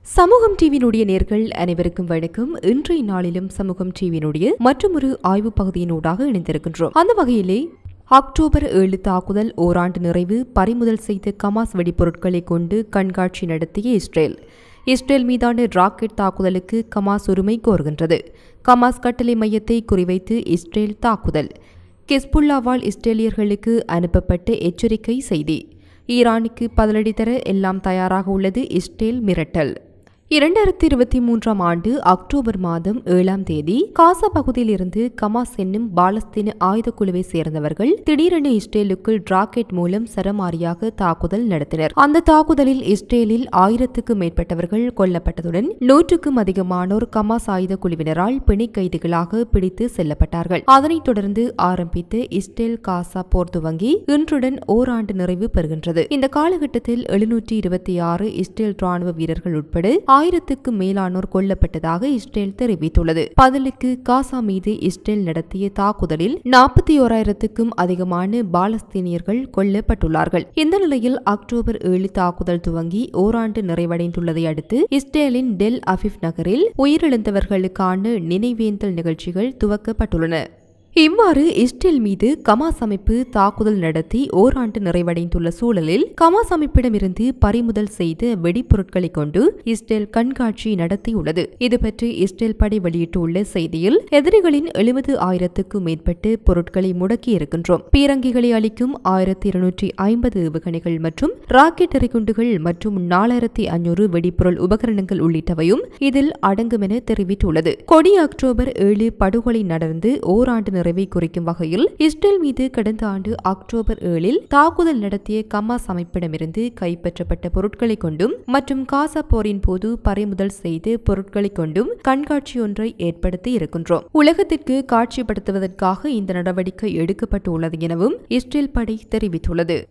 சமூகம் டிவியினுடைய நேர்கள் அனைவருக்கும் வணக்கம். இன்றைய நாளிலும் சமூகம் டிவியினுடைய மற்றொரு ஆய்வு பகுதியினூடாக இணைந்திருக்கின்றோம். அந்த வகையிலே அக்டோபர் 7 தாக்குதல் ஓராண்டு நிறைவு, பறிமுதல் செய்த கமாஸ் வெடிப்பொருட்களை கொண்டு கண்காட்சி நடத்திய இஸ்ரேல் மீதான ராக்கெட் தாக்குதலுக்கு கமாஸ் உரிமை கோருகின்றது. கமாஸ் கட்டளை மையத்தை குறிவைத்து இஸ்ரேல் தாக்குதல். ஹிஸ்புல்லாவால் இஸ்ரேலியர்களுக்கு அனுப்பப்பட்ட எச்சரிக்கை செய்தி. ஈரானுக்கு பதிலடி தர எல்லாம் தயாராக உள்ளது இஸ்ரேல் மிரட்டல். 2023 ஆண்டு அக்டோபர் மாதம் 7ஆம் தேதி காசா பகுதியில் இருந்து கமாஸ் என்னும் பாலஸ்தீன ஆயுத குழுவை சேர்ந்தவர்கள் திடீரென இஸ்ரேலுக்குள் ராக்கெட் மூலம் சரமாரியாக தாக்குதல் நடத்தினர். அந்த தாக்குதலில் இஸ்ரேலில் 1000க்கும் மேற்பட்டவர்கள் கொல்லப்பட்டதுடன் 100க்கும் அதிகமானோர் கமாஸ் ஆயுத குழுவினரால் பிணை கைதிகளாக பிடித்து செல்லப்பட்டார்கள். அதனைத் தொடர்ந்து ஆரம்பித்த இஸ்ரேல் காசா போர் துவங்கி இன்றுடன் ஓராண்டு நிறைவு பெறுகின்றது. இந்த காலகட்டத்தில் 726 இஸ்ரேல் ராணுவ வீரர்கள் உட்பட 1000க்கும் மேலானோர் கொல்லப்பட்டதாக இஸ்ரேல் தெரிவித்துள்ளது. பதிலுக்கு காசா மீது இஸ்ரேல் நடத்திய தாக்குதலில் 41,000க்கும் அதிகமான பாலஸ்தீனியர்கள் கொல்லப்பட்டுள்ளார்கள். இந்த நிலையில் அக்டோபர் 7 தாக்குதல் துவங்கி ஓராண்டு நிறைவடைந்துள்ளதை அடுத்து இஸ்ரேலின் டெல் அவிவ் நகரில் உயிரிழந்தவர்களுக்கான நினைவேந்தல் நிகழ்ச்சிகள் துவக்கப்பட்டுள்ளன. இவ்வாறு இஸ்ரேல் மீது கமாஸ் அமைப்பு தாக்குதல் நடத்தி ஓராண்டு நிறைவடைந்துள்ள சூழலில் கமாஸ் அமைப்பிடமிருந்து பறிமுதல் செய்த வெடிப்பொருட்களை கொண்டு இஸ்ரேல் கண்காட்சி நடத்தியுள்ளது. இதுபற்றி இஸ்ரேல் படை வெளியிட்டுள்ள செய்தியில், எதிரிகளின் 70,000க்கும் மேற்பட்ட பொருட்களை முடக்கி இருக்கின்றோம். பீரங்கிகளை அளிக்கும் 1250 ஏவுகணைகள் மற்றும் ராக்கெட் எறிகுண்டுகள் மற்றும் 4500 வெடிப்பொருள் உபகரணங்கள் உள்ளிட்டவையும் இதில் அடங்கும் என தெரிவித்துள்ளது. கொடி அக்டோபர் 7 படுகொலை நடந்து ஓராண்டு நிறைவை குறிக்கும் வகையில் இஸ்ரேல் மீது கடந்த ஆண்டு அக்டோபர் 7 தாக்குதல் நடத்திய கமாஸ் அமைப்பிடமிருந்து கைப்பற்றப்பட்ட பொருட்களை கொண்டும் மற்றும் காசா போரின் போது பறிமுதல் செய்து பொருட்களை கொண்டும் கண்காட்சி ஒன்றை ஏற்படுத்தி இருக்கின்றோம். உலகத்திற்கு காட்சிப்படுத்துவதற்காக இந்த நடவடிக்கை எடுக்கப்பட்டுள்ளது எனவும் இஸ்ரேல் படை தெரிவித்துள்ளது.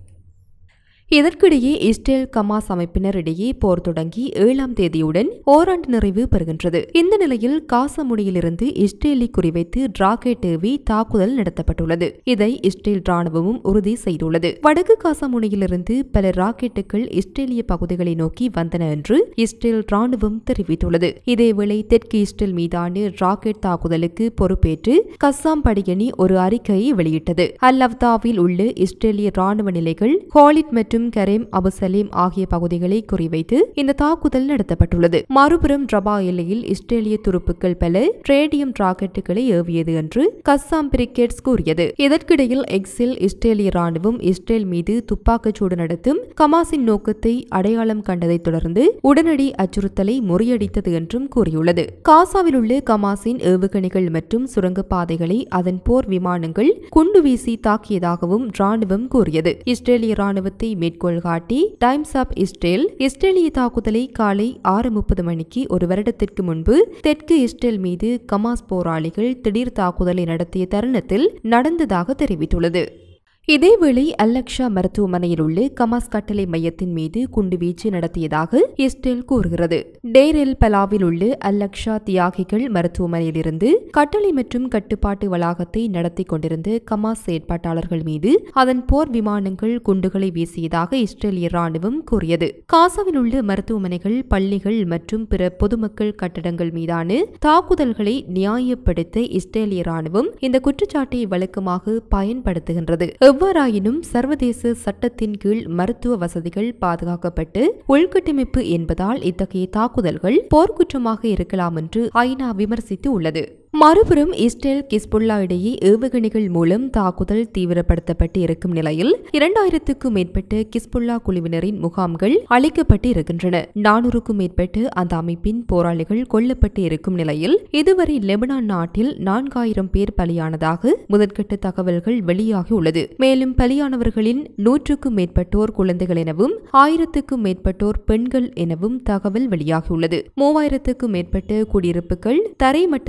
இதற்கிடையே இஸ்ரேல் கமாஸ் அமைப்பினரிடையே போர் தொடங்கி 7ஆம் தேதியுடன் ஓராண்டு நிறைவு பெறுகின்றது. இந்த நிலையில் காசா முனையிலிருந்து இஸ்ரேலை குறிவைத்து ராக்கெட் ஏவி தாக்குதல் நடத்தப்பட்டுள்ளது. இதை இஸ்ரேல் ராணுவமும் உறுதி செய்துள்ளது. வடக்கு காசா முனையிலிருந்து பல ராக்கெட்டுகள் இஸ்ரேலிய பகுதிகளை நோக்கி வந்தன என்று இஸ்ரேல் ராணுவம் தெரிவித்துள்ளது. இதேவேளை தெற்கு இஸ்ரேல் மீதான ராக்கெட் தாக்குதலுக்கு பொறுப்பேற்று கஸ்ஸாம் படையணி ஒரு அறிக்கையை வெளியிட்டது. அல் அவ்தாவில் உள்ள இஸ்ரேலிய ராணுவ நிலைகள், ஹாலிட் மற்றும் கரேம் அபுசலேம் ஆகிய பகுதிகளை குறிவைத்து இந்த தாக்குதல் நடத்தப்பட்டுள்ளது. மறுபுறம் ரபா எல்லையில் இஸ்ரேலிய துருப்புக்கள் பல ரேடியம் ராக்கெட்டுகளை ஏவியது என்று கஸ்ஸாம் பிரிகேட்ஸ் கூறியது. இதற்கிடையில் எக்ஸில் இஸ்ரேலிய ராணுவம் இஸ்ரேல் மீது துப்பாக்கிச்சூடு நடத்தும் கமாஸின் நோக்கத்தை அடையாளம் கண்டதைத் தொடர்ந்து உடனடி அச்சுறுத்தலை முறியடித்தது என்றும் கூறியுள்ளது. காசாவில் உள்ள கமாஸின் ஏவுகணைகள் மற்றும் சுரங்கப்பாதைகளை அதன் போர் விமானங்கள் குண்டு வீசி தாக்கியதாகவும் ராணுவம் கூறியது. இஸ்ரேலிய ராணுவத்தை மேற்கோள் காட்டி டைம்ஸ் ஆப் இஸ்ரேலிய தாக்குதலை காலை 6:30 மணிக்கு ஒரு வருடத்திற்கு முன்பு தெற்கு இஸ்ரேல் மீது கமாஸ் போராளிகள் திடீர் தாக்குதலை நடத்திய தருணத்தில் நடந்ததாக தெரிவித்துள்ளது. இதேவேளை அல்-அக்ஸா மருத்துவமனையில் உள்ள கமாஸ் கட்டளை மையத்தின் மீது குண்டுவீச்சு நடத்தியதாக இஸ்ரேல் கூறுகிறது. டேர் எல் பலாவில் உள்ள அல்-அக்ஸா தியாகிகள் மருத்துவமனையிலிருந்து கட்டளை மற்றும் கட்டுப்பாட்டு வளாகத்தை நடத்தி கொண்டிருந்த கமாஸ் செயற்பாட்டாளர்கள் மீது அதன் போர் விமானங்கள் குண்டுகளை வீசியதாக இஸ்ரேலிய ராணுவம் கூறியது. காசாவில் உள்ள மருத்துவமனைகள், பள்ளிகள் மற்றும் பிற பொதுமக்கள் கட்டடங்கள் மீதான தாக்குதல்களை நியாயப்படுத்த இஸ்ரேலிய ராணுவம் இந்த குற்றச்சாட்டை வழக்கமாக பயன்படுத்துகின்றது. எவ்வாறாயினும் சர்வதேச சட்டத்தின் கீழ் மருத்துவ வசதிகள் பாதுகாக்கப்பட்டு உள்கட்டமைப்பு என்பதால் இத்தகைய தாக்குதல்கள் போர்க்குற்றமாக இருக்கலாம் என்று ஐநா விமர்சித்து உள்ளது. மறுபுறம் இஸ்ரேல் ஹிஸ்புல்லா இடையே ஏவுகணைகள் மூலம் தாக்குதல் தீவிரப்படுத்தப்பட்டு இருக்கும் நிலையில் 2000க்கும் மேற்பட்ட ஹிஸ்புல்லா குழுவினரின் முகாம்கள் அழிக்கப்பட்டு இருக்கின்றன. 400க்கும் மேற்பட்ட அந்த அமைப்பின் போராளிகள் கொல்லப்பட்டு இருக்கும் நிலையில் இதுவரை லெபனான் நாட்டில் 4000 பேர் பலியானதாக முதற்கட்ட தகவல்கள் வெளியாகியுள்ளது. மேலும் பலியானவர்களின் 100க்கும் மேற்பட்டோர் குழந்தைகள் எனவும் 1000க்கும் மேற்பட்டோர் பெண்கள் எனவும் தகவல் வெளியாகியுள்ளது. 3000க்கும் மேற்பட்ட குடியிருப்புகள் தரைமட்டமான நிலையில்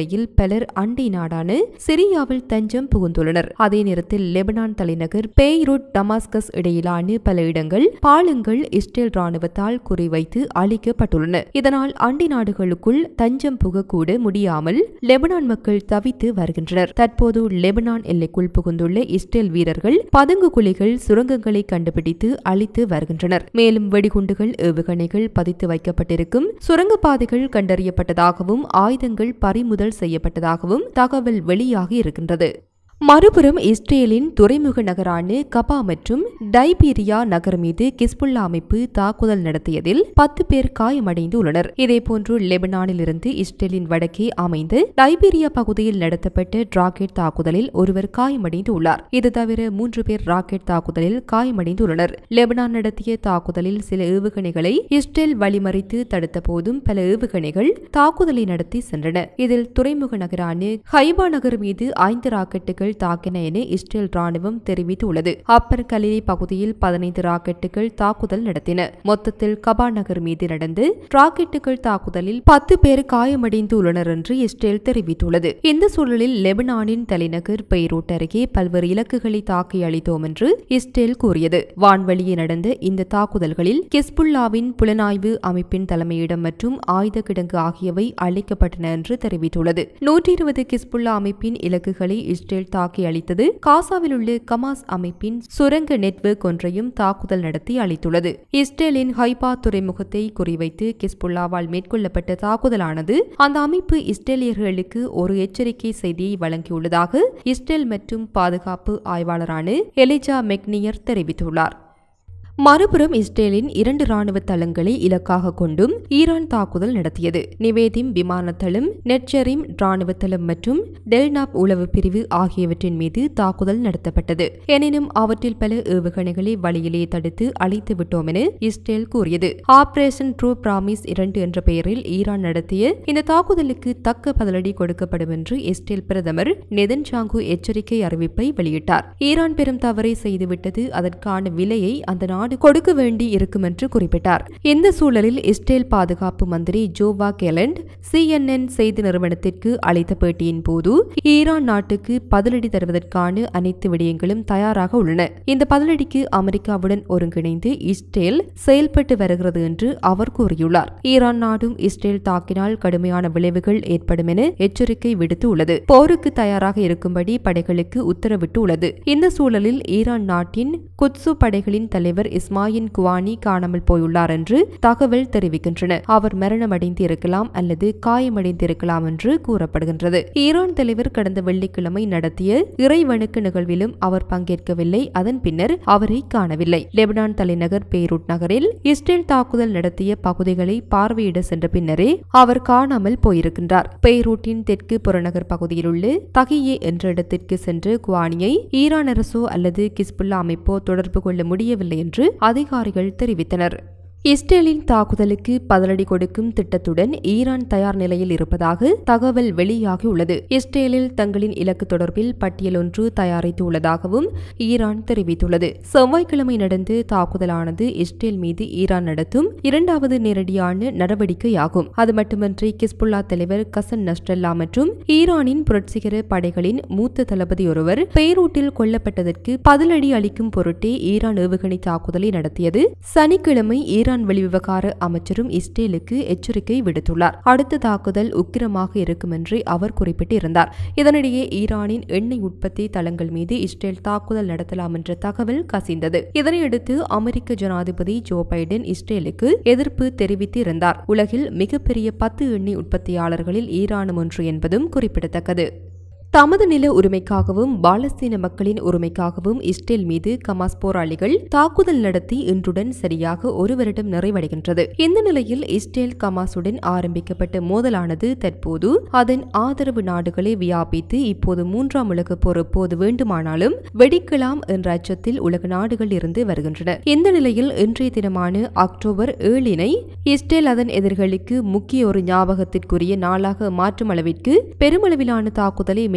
நிலையில் பலர் அண்டை நாடான சிரியாவில் தஞ்சம் புகுந்துள்ளனர். அதே நேரத்தில் லெபனான் தலைநகர் பெய்ரூட் டமாஸ்கஸ் இடையிலான பல இடங்கள் பாலங்கள் இஸ்ரேல் ராணுவத்தால் குறிவைத்து அழிக்கப்பட்டுள்ளன. இதனால் அண்டை நாடுகளுக்குள் தஞ்சம் புகக்கூட முடியாமல் லெபனான் மக்கள் தவித்து வருகின்றனர். தற்போது லெபனான் எல்லைக்குள் புகுந்துள்ள இஸ்ரேல் வீரர்கள் பதுங்கு குழிகள் சுரங்கங்களை கண்டுபிடித்து அழித்து வருகின்றனர். மேலும் வெடிகுண்டுகள் ஏவுகணைகள் பதித்து வைக்கப்பட்டிருக்கும் சுரங்கப்பாதைகள் கண்டறியப்பட்டதாகவும் ஆயுதங்கள் பறிமுதல் செய்யப்பட்டதாகவும் தகவல் வெளியாகி இருக்கின்றது. மறுபுறம் இஸ்ரேலின் துறைமுக நகரான கபா மற்றும் டைபீரியா நகர் மீது கிஸ்புல்லா அமைப்பு தாக்குதல் நடத்தியதில் 10 பேர் காயமடைந்து உள்ளனர். இதேபோன்று லெபனானில் இருந்து இஸ்ரேலின் வடக்கே அமைந்த டைபீரியா பகுதியில் நடத்தப்பட்ட ராக்கெட் தாக்குதலில் ஒருவர் காயமடைந்து உள்ளார். இது தவிர 3 பேர் ராக்கெட் தாக்குதலில் காயமடைந்துள்ளனர். லெபனான் நடத்திய தாக்குதலில் சில ஏவுகணைகளை இஸ்ரேல் வழிமறித்து தடுத்த போதும் பல ஏவுகணைகள் தாக்குதலை நடத்தி சென்றன. இதில் துறைமுக நகரான ஹைபா நகர் மீது 5 ராக்கெட்டுகள் தாக்கின என இஸ்ரேல் ராணுவம் தெரிவித்துள்ளது. அப்பர் கலிலி பகுதியில் 15 ராக்கெட்டுகள் தாக்குதல் நடத்தின. மொத்தத்தில் கபா நகர் மீது நடந்த ராக்கெட்டுகள் தாக்குதலில் 10 பேர் காயமடைந்துள்ளனர் என்று இஸ்ரேல் தெரிவித்துள்ளது. இந்த சூழலில் லெபனானின் தலைநகர் பெய்ரூட் அருகே பல்வேறு இலக்குகளை தாக்கி அளித்தோம் என்று இஸ்ரேல் கூறியது. வான்வழியே நடந்த இந்த தாக்குதல்களில் ஹிஸ்புல்லாவின் புலனாய்வு அமைப்பின் தலைமையிடம் மற்றும் ஆயுத கிடங்கு ஆகியவை அழிக்கப்பட்டன என்று தெரிவித்துள்ளது. 120 ஹிஸ்புல்லா அமைப்பின் இலக்குகளை இஸ்ரேல் தாக்கி அளித்தது. காசாவில் உள்ள கமாஸ் அமைப்பின் சுரங்க நெட்வொர்க் ஒன்றையும் தாக்குதல் நடத்தி அளித்துள்ளது. இஸ்ரேலின் ஹைபா துறைமுகத்தை குறிவைத்து ஹிஸ்புல்லாவால் மேற்கொள்ளப்பட்ட தாக்குதலானது அந்த அமைப்பு இஸ்ரேலியர்களுக்கு ஒரு எச்சரிக்கை செய்தியை வழங்கியுள்ளதாக இஸ்ரேல் மற்றும் பாதுகாப்பு ஆய்வாளரான எலிஜா மெக்னியர் தெரிவித்துள்ளார். மறுபுறம் இஸ்ரேலின் 2 ராணுவ தளங்களை இலக்காக கொண்டும் ஈரான் தாக்குதல் நடத்தியது. நிவேதிம் விமான தளம், நெட்சரிம் ராணுவ தளம் மற்றும் டெல்னாப் உளவு பிரிவு ஆகியவற்றின் மீது தாக்குதல் நடத்தப்பட்டது. எனினும் அவற்றில் பல ஏவுகணைகளை வழியிலே தடுத்து அழித்து விட்டோம் என இஸ்ரேல் கூறியது. ஆபரேஷன் ட்ரூ பிராமிஸ் 2 என்ற பெயரில் ஈரான் நடத்திய இந்த தாக்குதலுக்கு தக்க பதிலடி கொடுக்கப்படும் என்று இஸ்ரேல் பிரதமர் நெதன்யாகு எச்சரிக்கை அறிவிப்பை வெளியிட்டார். ஈரான் பெரும் தவறை செய்துவிட்டது, அதற்கான விலையை அந்த நாடு கொடுக்க வேண்டி இருக்கும் என்று குறிப்பிட்டார். இந்த சூழலில் இஸ்ரேல் பாதுகாப்பு மந்திரி ஜோவா கெலண்ட் CNN செய்தி நிறுவனத்திற்கு அளித்த பேட்டியின் போது ஈரான் நாட்டுக்கு பதிலடி தருவதற்கான அனைத்து விடயங்களும் தயாராக உள்ளன. இந்த பதிலடிக்கு அமெரிக்காவுடன் ஒருங்கிணைந்து இஸ்ரேல் செயல்பட்டு வருகிறது என்று அவர் கூறியுள்ளார். ஈரான் நாடும் இஸ்ரேல் தாக்கினால் கடுமையான விளைவுகள் ஏற்படும் என எச்சரிக்கை விடுத்து உள்ளது. போருக்கு தயாராக இருக்கும்படி படைகளுக்கு உத்தரவிட்டு உள்ளது. இந்த சூழலில் ஈரான் நாட்டின் குத்சு படைகளின் தலைவர் இஸ்மாயில் குவானி காணாமல் போயுள்ளார் என்று தகவல் தெரிவிக்கின்றன. அவர் மரணமடைந்து இருக்கலாம் அல்லது காயமடைந்திருக்கலாம் என்று கூறப்படுகின்றது. ஈரான் தலைவர் கடந்த வெள்ளிக்கிழமை நடத்திய இறைவணக்க நிகழ்விலும் அவர் பங்கேற்கவில்லை. அதன் பின்னர் அவரை காணவில்லை. லெபனான் தலைநகர் பெய்ரூட் நகரில் இஸ்ரேல் தாக்குதல் நடத்திய பகுதிகளை பார்வையிட சென்ற பின்னரே அவர் காணாமல் போயிருக்கின்றார். பெய்ரூட்டின் தெற்கு புறநகர் பகுதியில் உள்ள தகியே என்ற இடத்திற்கு சென்று குவானியை ஈரான் அரசோ அல்லது ஹிஸ்புல்லா அமைப்போ தொடர்பு கொள்ள முடியவில்லை என்று அதிகாரிகள் தெரிவித்தனர். இஸ்ரேலின் தாக்குதலுக்கு பதிலடி கொடுக்கும் திட்டத்துடன் ஈரான் தயார் நிலையில் இருப்பதாக தகவல் வெளியாகியுள்ளது. இஸ்ரேலில் தங்களின் இலக்கு தொடர்பில் பட்டியல் ஒன்று தயாரித்து உள்ளதாகவும் ஈரான் தெரிவித்துள்ளது. செவ்வாய்க்கிழமை நடந்த தாக்குதலானது இஸ்ரேல் மீது ஈரான் நடத்தும் 2வது நேரடியான நடவடிக்கையாகும். அது மட்டுமன்றி ஹிஸ்புல்லா தலைவர் கசன் நஸ்ரல்லா மற்றும் ஈரானின் புரட்சிகர படைகளின் மூத்த தளபதி ஒருவர் பெய்ரூட்டில் கொல்லப்பட்டதற்கு பதிலடி அளிக்கும் பொருட்டே ஈரான் ஏவுகணை தாக்குதலை நடத்தியது. சனிக்கிழமை ஈரான் வெளிவிவகார அமைச்சரும் இஸ்ரேலுக்கு எச்சரிக்கை விடுத்துள்ளார். அடுத்த தாக்குதல் உக்கிரமாக இருக்கும் என்று அவர் குறிப்பிட்டிருந்தார். இதனிடையே ஈரானின் எண்ணெய் உற்பத்தி தளங்கள் மீது இஸ்ரேல் தாக்குதல் நடத்தலாம் என்ற தகவல் கசிந்தது. இதனையடுத்து அமெரிக்க ஜனாதிபதி ஜோ பைடன் இஸ்ரேலுக்கு எதிர்ப்பு தெரிவித்திருந்தார். உலகில் மிகப்பெரிய 10 எண்ணெய் உற்பத்தியாளர்களில் ஈரானும் ஒன்று என்பதும் குறிப்பிடத்தக்கது. தமது நில உரிமைக்காகவும் பாலஸ்தீன மக்களின் உரிமைக்காகவும் இஸ்ரேல் மீது கமாஸ் போராளிகள் தாக்குதல் நடத்தி இன்றுடன் சரியாக 1 வருடம் நிறைவடைகின்றது. இந்த நிலையில் இஸ்ரேல் கமாசுடன் ஆரம்பிக்கப்பட்ட மோதலானது தற்போது அதன் ஆதரவு நாடுகளை வியாபித்து இப்போது 3ஆம் உலகப் போர் எப்போது வேண்டுமானாலும் வெடிக்கலாம் என்ற அச்சத்தில் உலக நாடுகள் இருந்து வருகின்றன. இந்த நிலையில் இன்றைய தினமான அக்டோபர் 7 இஸ்ரேல் அதன் எதிர்களுக்கு முக்கிய ஒரு ஞாபகத்திற்குரிய நாளாக மாற்றும் அளவிற்கு பெருமளவிலான தாக்குதலை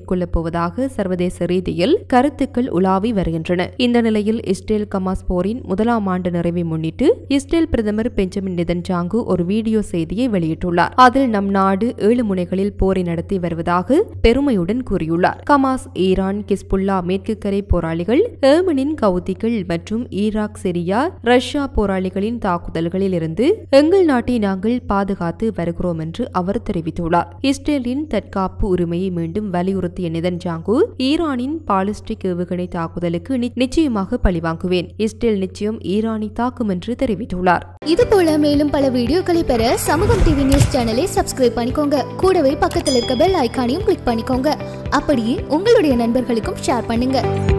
மேற்கொள்ளப் போவதாக சர்வதேச ரீதியில் கருத்துக்கள் உலாவி வருகின்றன. இந்த நிலையில் இஸ்ரேல் கமாஸ் போரின் 1ஆம் ஆண்டு நிறைவை முன்னிட்டு இஸ்ரேல் பிரதமர் பெஞ்சமின் நெதன்யாகு ஒரு வீடியோ செய்தியை வெளியிட்டுள்ளார். அதில் நம் நாடு 7 முனைகளில் போரை நடத்தி வருவதாக பெருமையுடன் கூறியுள்ளார். கமாஸ், ஈரான், கிஸ்புல்லா, மேற்கு கரை போராளிகள், ஏமனின் கவுதிகள் மற்றும் ஈராக், சிரியா, ரஷ்யா போராளிகளின் தாக்குதல்களில் இருந்து எங்கள் நாட்டை நாங்கள் பாதுகாத்து வருகிறோம் என்று அவர் தெரிவித்துள்ளார். இஸ்ரேலின் தற்காப்பு உரிமையை மீண்டும் வலியுறுத்திய நெதன்யாகு, ஈரானின் பாலிஸ்டிக் ஏவுகணை தாக்குதலுக்கு நிச்சயமாக பழிவாங்குவேன், இஸ்ரேல் நிச்சயம் ஈரானை தாக்கும் என்று தெரிவித்துள்ளார். இதுபோல மேலும் பல வீடியோக்களை பெற சமூகம் டிவி நியூஸ் சேனலை சப்ஸ்கிரைப் பண்ணிக்கோங்க. கூடவே பக்கத்தில் இருக்க பெல் ஐகானையும் கிளிக் பண்ணிக்கோங்க. அப்படியே உங்களுடைய நண்பர்களுக்கும் ஷேர் பண்ணுங்க.